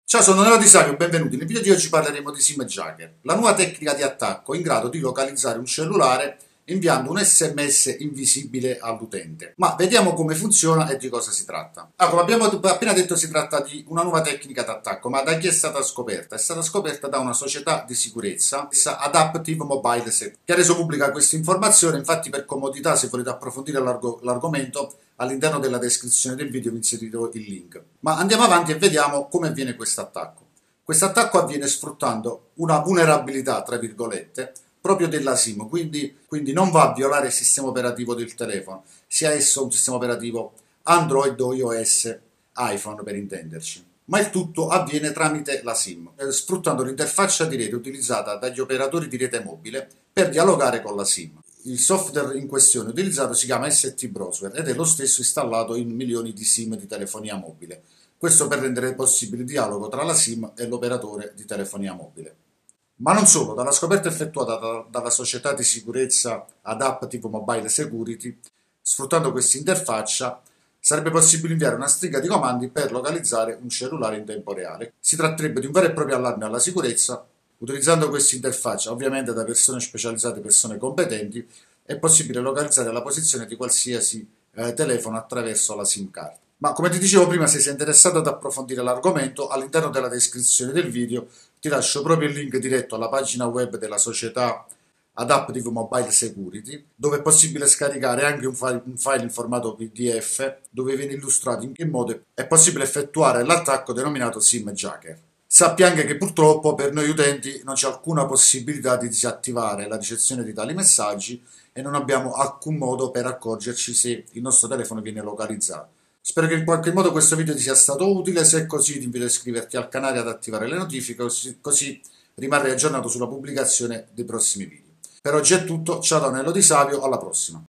Ciao, sono Nero Di Savio, benvenuti. Nel video di oggi parleremo di SIM-Jacker, la nuova tecnica di attacco in grado di localizzare un cellulare inviando un SMS invisibile all'utente. Ma vediamo come funziona e di cosa si tratta. Come abbiamo appena detto, si tratta di una nuova tecnica d'attacco, ma da chi è stata scoperta? È stata scoperta da una società di sicurezza, Adaptive Mobile Security, che ha reso pubblica questa informazione. Infatti, per comodità, se volete approfondire l'argomento, all'interno della descrizione del video vi inserirò il link. Ma andiamo avanti e vediamo come avviene questo attacco. Questo attacco avviene sfruttando una vulnerabilità, tra virgolette, proprio della SIM, quindi non va a violare il sistema operativo del telefono, sia esso un sistema operativo Android o iOS, iPhone per intenderci. Ma il tutto avviene tramite la SIM, sfruttando l'interfaccia di rete utilizzata dagli operatori di rete mobile per dialogare con la SIM. Il software in questione utilizzato si chiama ST Browser ed è lo stesso installato in milioni di SIM di telefonia mobile. Questo per rendere possibile il dialogo tra la SIM e l'operatore di telefonia mobile. Ma non solo, dalla scoperta effettuata dalla società di sicurezza Adaptive Mobile Security, sfruttando questa interfaccia, sarebbe possibile inviare una stringa di comandi per localizzare un cellulare in tempo reale. Si tratterebbe di un vero e proprio allarme alla sicurezza. Utilizzando questa interfaccia, ovviamente da persone specializzate e persone competenti, è possibile localizzare la posizione di qualsiasi telefono attraverso la SIM card. Ma come ti dicevo prima, se sei interessato ad approfondire l'argomento, all'interno della descrizione del video ti lascio proprio il link diretto alla pagina web della società Adaptive Mobile Security, dove è possibile scaricare anche un file in formato PDF dove viene illustrato in che modo è possibile effettuare l'attacco denominato SIM-Jacker. Sappi anche che purtroppo per noi utenti non c'è alcuna possibilità di disattivare la ricezione di tali messaggi e non abbiamo alcun modo per accorgerci se il nostro telefono viene localizzato. Spero che in qualche modo questo video ti sia stato utile. Se è così, ti invito ad iscriverti al canale e ad attivare le notifiche, così rimarrai aggiornato sulla pubblicazione dei prossimi video. Per oggi è tutto, ciao da Nello Di Savio, alla prossima.